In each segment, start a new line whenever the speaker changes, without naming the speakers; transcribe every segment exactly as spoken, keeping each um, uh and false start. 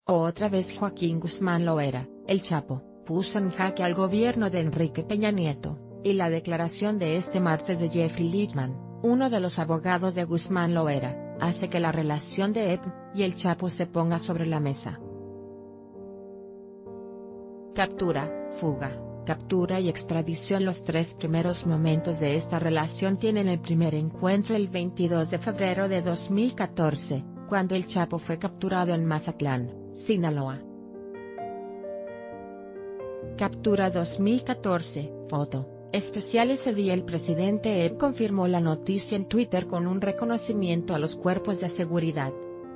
Otra vez Joaquín Guzmán Loera, el Chapo, puso en jaque al gobierno de Enrique Peña Nieto, y la declaración de este martes de Jeffrey Lichtman, uno de los abogados de Guzmán Loera, hace que la relación de E P y el Chapo se ponga sobre la mesa. Captura, fuga, captura y extradición. Los tres primeros momentos de esta relación tienen el primer encuentro el veintidós de febrero de dos mil catorce, cuando el Chapo fue capturado en Mazatlán, Sinaloa. Captura dos mil catorce, foto. Especial. Ese día el presidente E P confirmó la noticia en Twitter con un reconocimiento a los cuerpos de seguridad.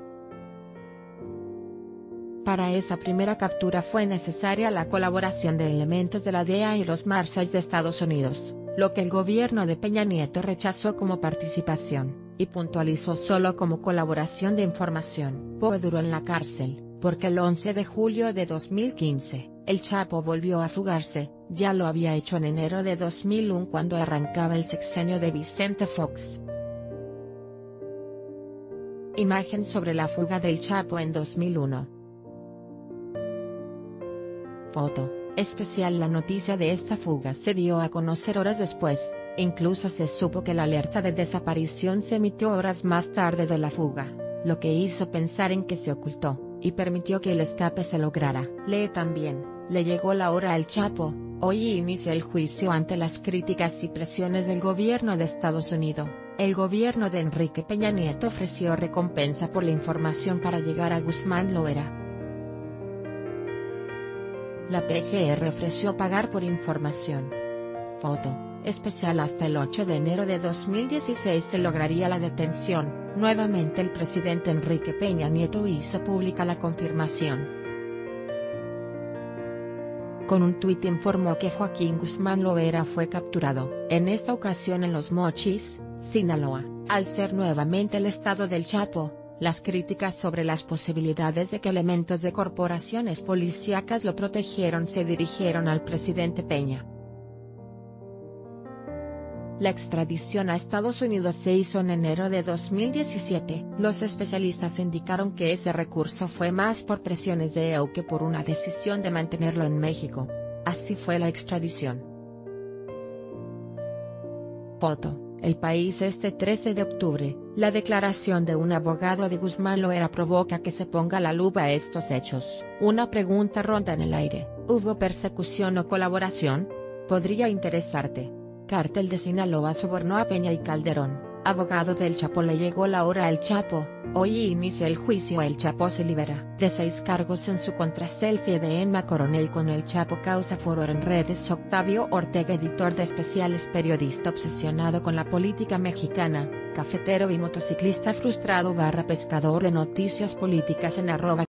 Para esa primera captura fue necesaria la colaboración de elementos de la D E A y los Marshals de Estados Unidos, lo que el gobierno de Peña Nieto rechazó como participación, y puntualizó solo como colaboración de información. Poe duró en la cárcel, porque el once de julio de dos mil quince, el Chapo volvió a fugarse. Ya lo había hecho en enero de dos mil uno cuando arrancaba el sexenio de Vicente Fox. Imagen sobre la fuga del Chapo en dos mil uno. Foto. Especial. La noticia de esta fuga se dio a conocer horas después, incluso se supo que la alerta de desaparición se emitió horas más tarde de la fuga, lo que hizo pensar en que se ocultó, y permitió que el escape se lograra. Lee también, le llegó la hora al Chapo. Hoy inicia el juicio ante las críticas y presiones del gobierno de Estados Unidos. El gobierno de Enrique Peña Nieto ofreció recompensa por la información para llegar a Guzmán Loera. La P G R ofreció pagar por información. Foto. Especial. Hasta el ocho de enero de dos mil dieciséis se lograría la detención. Nuevamente el presidente Enrique Peña Nieto hizo pública la confirmación. Con un tuit informó que Joaquín Guzmán Loera fue capturado, en esta ocasión en Los Mochis, Sinaloa. Al ser nuevamente el estado del Chapo, las críticas sobre las posibilidades de que elementos de corporaciones policíacas lo protegieron se dirigieron al presidente Peña. La extradición a Estados Unidos se hizo en enero de dos mil diecisiete. Los especialistas indicaron que ese recurso fue más por presiones de E U que por una decisión de mantenerlo en México. Así fue la extradición. Foto. El País. Este trece de octubre, la declaración de un abogado de Guzmán Loera provoca que se ponga la lupa a estos hechos. Una pregunta ronda en el aire: ¿hubo persecución o colaboración? Podría interesarte. Cártel de Sinaloa sobornó a Peña y Calderón. Abogado del Chapo. Le llegó la hora al Chapo. Hoy inicia el juicio. El Chapo se libera de seis cargos en su contra. Selfie de Emma Coronel con el Chapo causa furor en redes. Octavio Ortega, editor de Especiales, periodista obsesionado con la política mexicana, cafetero y motociclista frustrado barra pescador de noticias políticas en arroba